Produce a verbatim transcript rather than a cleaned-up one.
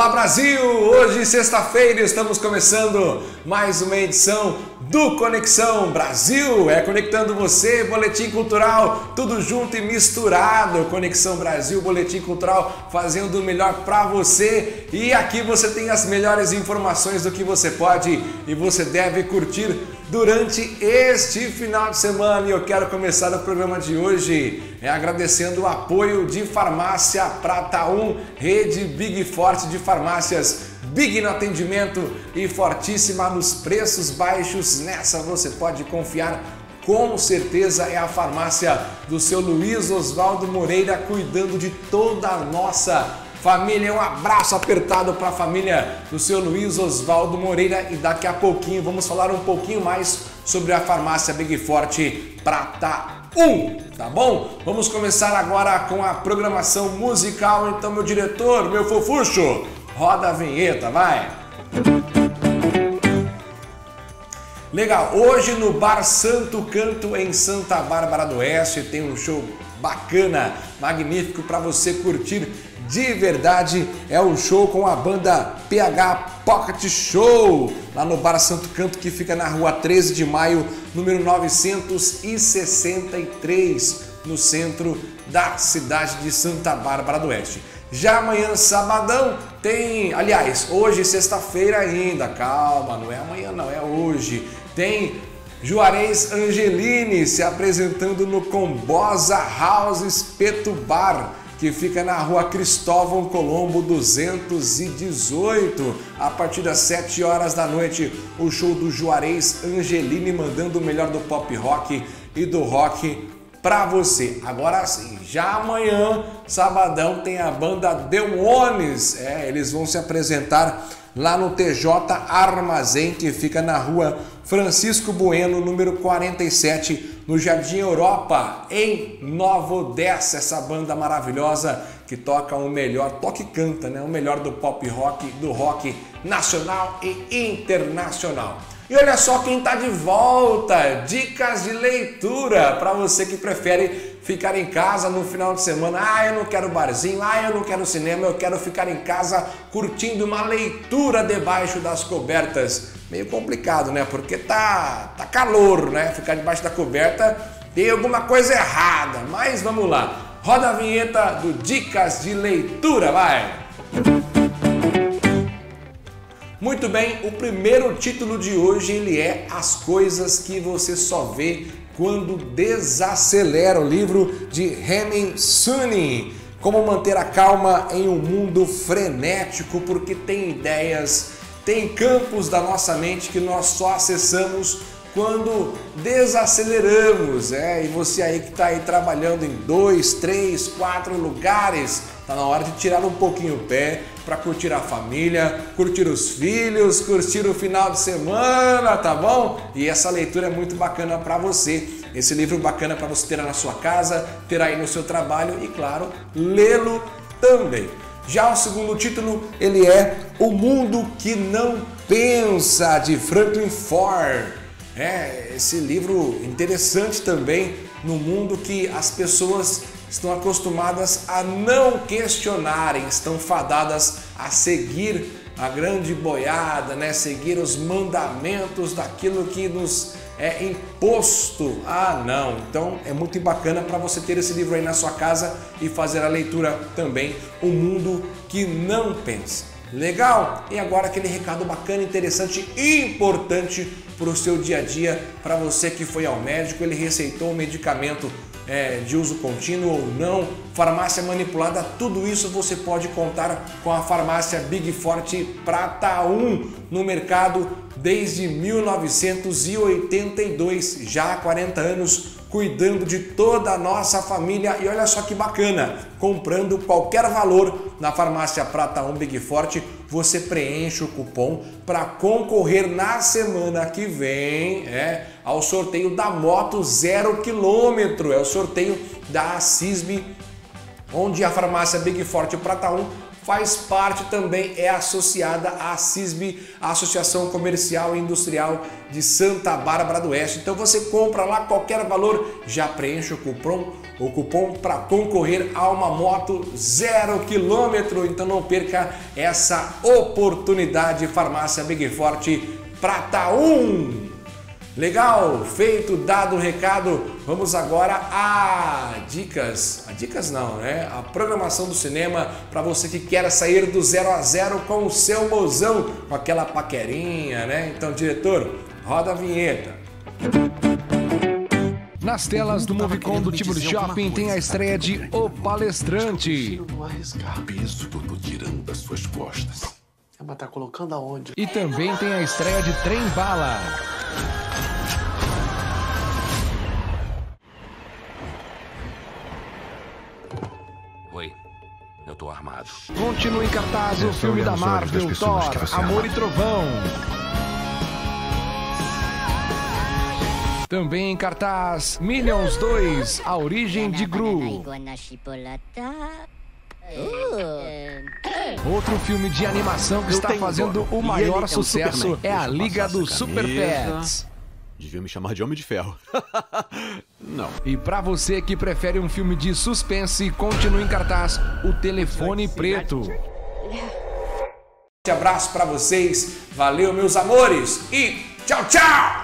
Olá Brasil! Hoje, sexta-feira, estamos começando mais uma edição do Conexão Brasil. É conectando você, Boletim Cultural, tudo junto e misturado. Conexão Brasil, Boletim Cultural, fazendo o melhor para você. E aqui você tem as melhores informações do que você pode e você deve curtir durante este final de semana. E eu quero começar o programa de hoje é, agradecendo o apoio de Farmácia Prata um, rede Big Forte de farmácias, Big no atendimento e fortíssima nos preços baixos. Nessa você pode confiar, com certeza é a farmácia do seu Luiz Oswaldo Moreira, cuidando de toda a nossa família. Um abraço apertado para a família do seu Luiz Oswaldo Moreira e daqui a pouquinho vamos falar um pouquinho mais sobre a farmácia Big Forte Prata um, tá bom? Vamos começar agora com a programação musical. Então, meu diretor, meu fofucho, roda a vinheta, vai! Legal, hoje no Bar Santo Canto em Santa Bárbara do Oeste tem um show bacana, magnífico para você curtir de verdade. É um show com a banda P H Pocket Show, lá no Bar Santo Canto, que fica na rua treze de maio, número novecentos e sessenta e três, no centro da cidade de Santa Bárbara do Oeste. Já amanhã, sabadão, tem, aliás, hoje, sexta-feira ainda, calma, não é amanhã não, é hoje, tem Juarez Angelini se apresentando no Combosa House Espeto Bar, que fica na rua Cristóvão Colombo duzentos e dezoito, a partir das sete horas da noite, o show do Juarez Angelini, mandando o melhor do pop rock e do rock pra você. Agora sim, já amanhã, sabadão, tem a banda Demones, é, eles vão se apresentar lá no T J Armazém, que fica na rua Francisco Bueno, número quarenta e sete, no Jardim Europa, em Nova Odessa. Essa banda maravilhosa que toca o melhor, toca e canta, né? O melhor do pop rock, do rock nacional e internacional. E olha só quem está de volta, dicas de leitura para você que prefere ficar em casa no final de semana. Ah, eu não quero barzinho, ah, eu não quero cinema, eu quero ficar em casa curtindo uma leitura debaixo das cobertas. Meio complicado, né? Porque tá, tá calor, né? Ficar debaixo da coberta tem alguma coisa errada, mas vamos lá. Roda a vinheta do Dicas de Leitura, vai! Muito bem, o primeiro título de hoje ele é As Coisas que Você Só Vê Quando Desacelera, o livro de Hemin Sunim. Como manter a calma em um mundo frenético, porque tem ideias, tem campos da nossa mente que nós só acessamos quando desaceleramos, é, e você aí que está aí trabalhando em dois, três, quatro lugares, tá na hora de tirar um pouquinho o pé para curtir a família, curtir os filhos, curtir o final de semana, tá bom? E essa leitura é muito bacana para você, esse livro bacana para você ter na sua casa, ter aí no seu trabalho e, claro, lê-lo também. Já o segundo título, ele é O Mundo que Não Pensa, de Franklin Ford. É, esse livro interessante também no mundo que as pessoas estão acostumadas a não questionarem, estão fadadas a seguir a grande boiada, né? Seguir os mandamentos daquilo que nos é imposto. Ah, não! Então é muito bacana para você ter esse livro aí na sua casa e fazer a leitura também, O Mundo que Não Pensa. Legal? E agora aquele recado bacana, interessante e importante para o seu dia a dia, para você que foi ao médico, ele receitou um medicamento é, de uso contínuo ou não, farmácia manipulada, tudo isso você pode contar com a farmácia Big Forte Prata um no mercado desde mil novecentos e oitenta e dois, já há quarenta anos, cuidando de toda a nossa família. E olha só que bacana, comprando qualquer valor na farmácia Prata um Big Forte, você preenche o cupom para concorrer na semana que vem é, ao sorteio da moto zero quilômetro, é o sorteio da Cisbe, onde a farmácia Big Forte Prata um faz parte também é associada à CISB, a Associação Comercial e Industrial de Santa Bárbara do Oeste. Então você compra lá qualquer valor, já preenche o cupom, o cupom para concorrer a uma moto zero quilômetro. Então não perca essa oportunidade. Farmácia Big Forte Prata um. Legal, feito, dado o recado, vamos agora a dicas, a dicas não, né? A programação do cinema para você que quer sair do zero a zero com o seu mozão, com aquela paquerinha, né? Então, diretor, roda a vinheta. Nas telas do Movicon do Tiburi Shopping tem a estreia de O Palestrante. Não arriscar. Peso que eu tô tirando das suas costas. É, mas tá colocando aonde? E também tem a estreia de Trem Bala. Oi, eu tô armado. Continua em cartaz o filme da Marvel, Thor, Amor e Trovão. Também em cartaz Minions dois, A Origem de Gru. Outro filme de animação que está fazendo o maior sucesso é a Liga dos Super Pets. Devia me chamar de Homem de Ferro. Não. E pra você que prefere um filme de suspense, continua em cartaz O Telefone Preto. Um abraço pra vocês, valeu meus amores e tchau, tchau!